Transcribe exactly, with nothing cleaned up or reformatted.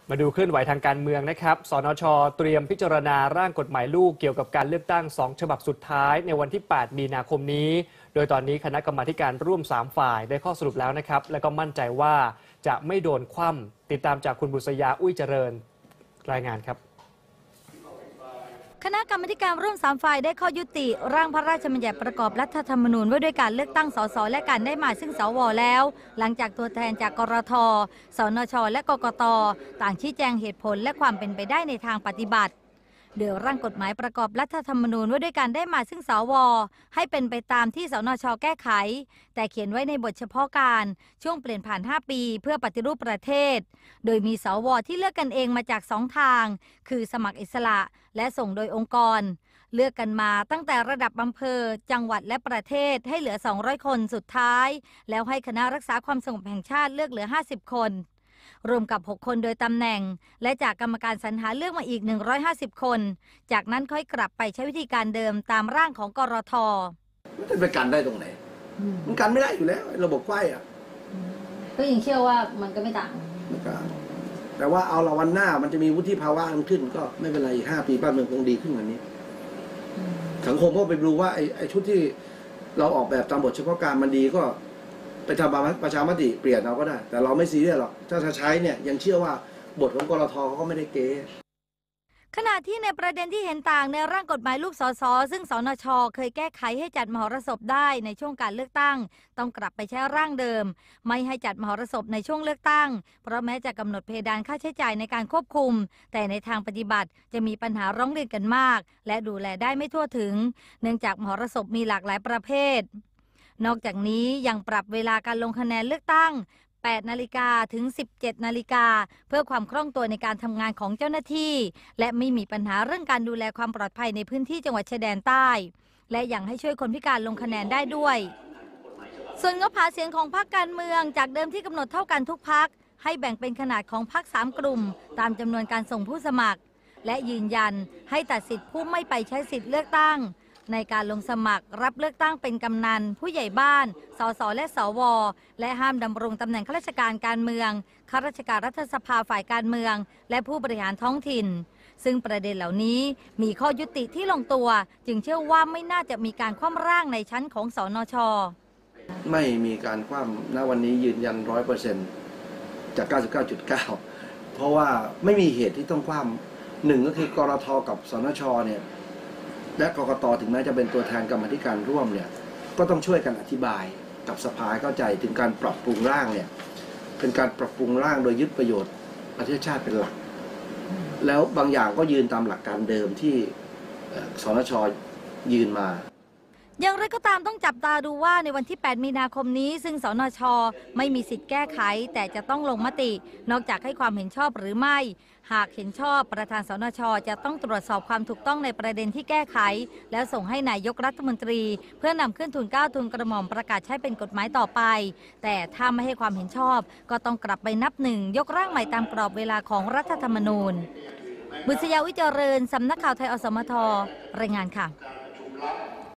มาดูเคลื่อนไหวทางการเมืองนะครับสนช.เตรียมพิจารณาร่างกฎหมายลูกเกี่ยวกับการเลือกตั้งสองฉบับสุดท้ายในวันที่แปดมีนาคมนี้โดยตอนนี้คณะกรรมาการร่วมสามฝ่ายได้ข้อสรุปแล้วนะครับและก็มั่นใจว่าจะไม่โดนคว่ำติดตามจากคุณบุษยาอุ้ยเจริญรายงานครับคณะกรรมาการร่วมสามฝ่ายได้ข้อยุติร่างพระราชบัญญัติประกอบรัฐธรรมนูญว่าด้วยการเลือกตั้งสสและการได้มาซึ่งสวแล้วหลังจากตัวแทนจากกรท.สนช.และกกต.ต่างชี้แจงเหตุผลและความเป็นไปได้ในทางปฏิบัติโดยร่างกฎหมายประกอบรัฐธรรมนูญว่าด้วยการได้มาซึ่งสวให้เป็นไปตามที่สนช.แก้ไขแต่เขียนไว้ในบทเฉพาะการช่วงเปลี่ยนผ่านห้าปีเพื่อปฏิรูปประเทศโดยมีสวที่เลือกกันเองมาจากสองทางคือสมัครอิสระและส่งโดยองค์กรเลือกกันมาตั้งแต่ระดับอำเภอจังหวัดและประเทศให้เหลือสองร้อยคนสุดท้ายแล้วให้คณะรักษาความสงบแห่งชาติเลือกเหลือห้าสิบคนรวมกับหกคนโดยตำแหน่งและจากกรรมการสรรหาเลือกมาอีกหนึ่งร้อยห้าสิบคนจากนั้นค่อยกลับไปใช้วิธีการเดิมตามร่างของกรท. มันจะไปกันได้ตรงไหนมันกันไม่ได้อยู่แล้วระบบไฟอ่ะก็ยังเชื่อว่ามันก็ไม่ต่างแต่ว่าเอาละวันหน้ามันจะมีวุฒิภาวะมันขึ้นก็ไม่เป็นไรอีกห้าปีบ้านเมืองคงดีขึ้นกว่านี้สังคมก็ไปดูว่าไอ้ไอ้ชุดที่เราออกแบบตามบทเฉพาะการมันดีก็ไปทำประชามติเปลี่ยนเอาก็ได้แต่เราไม่ซีเรียสหรอกถ้าจะใช้เนี่ยยังเชื่อว่าบทของกรท.เขาก็ไม่ได้เก๊ขณะที่ในประเด็นที่เห็นต่างในร่างกฎหมายลูกสสซึ่งสนช.เคยแก้ไขให้จัดมหรสพได้ในช่วงการเลือกตั้งต้องกลับไปใช้ร่างเดิมไม่ให้จัดมหรสพในช่วงเลือกตั้งเพราะแม้จะกำหนดเพดานค่าใช้จ่ายในการควบคุมแต่ในทางปฏิบัติจะมีปัญหาร้องเรียนกันมากและดูแลได้ไม่ทั่วถึงเนื่องจากมหรสพมีหลากหลายประเภทนอกจากนี้ยังปรับเวลาการลงคะแนนเลือกตั้งแปดนาฬิกาถึงสิบเจ็ดนาฬิกาเพื่อความคล่องตัวในการทำงานของเจ้าหน้าที่และไม่มีปัญหาเรื่องการดูแลความปลอดภัยในพื้นที่จังหวัดชายแดนใต้และยังให้ช่วยคนพิการลงคะแนนได้ด้วยส่วนงบหาเสียงของพรรคการเมืองจากเดิมที่กำหนดเท่ากันทุกพรรคให้แบ่งเป็นขนาดของพรรคสามกลุ่มตามจำนวนการส่งผู้สมัครและยืนยันให้ตัดสิทธิผู้ไม่ไปใช้สิทธิเลือกตั้งในการลงสมัครรับเลือกตั้งเป็นกำนันผู้ใหญ่บ้านสสและสวและห้ามดำรงตำแหน่งข้าราชการการเมืองข้าราชการรัฐสภาฝ่ายการเมืองและผู้บริหารท้องถิ่นซึ่งประเด็นเหล่านี้มีข้อยุติที่ลงตัวจึงเชื่อว่าไม่น่าจะมีการคว่ำร่างในชั้นของสนช. ไม่มีการคว่ำณวันนี้ยืนยันร้อยเปอร์เซ็นต์จาก เก้าสิบเก้าจุดเก้า เพราะว่าไม่มีเหตุที่ต้องคว่ำหนึ่งก็คือกรท.กับสนช.เนี่ยและกกต.ถึงแม้จะเป็นตัวแทนกรรมธิการร่วมเนี่ยก็ต้องช่วยกันอธิบายกับสภาเข้าใจถึงการปรับปรุงร่างเนี่ยเป็นการปรับปรุงร่างโดยยึดประโยชน์ประเทศชาติเป็นหลักแล้วบางอย่างก็ยืนตามหลักการเดิมที่สนช.ยืนมาอย่างไรก็ตามต้องจับตาดูว่าในวันที่แปดมีนาคมนี้ซึ่งสนช.ไม่มีสิทธิ์แก้ไขแต่จะต้องลงมตินอกจากให้ความเห็นชอบหรือไม่หากเห็นชอบประธานสนช.จะต้องตรวจสอบความถูกต้องในประเด็นที่แก้ไขแล้วส่งให้นายกรัฐมนตรีเพื่อนำขึ้นทูลเกล้าทูลกระหม่อมประกาศใช้เป็นกฎหมายต่อไปแต่ถ้าไม่ให้ความเห็นชอบก็ต้องกลับไปนับหนึ่งยกร่างใหม่ตามกรอบเวลาของรัฐธรรมนูญบุษยาวิจเจริญสำนักข่าวไทยอสมทรายงานค่ะ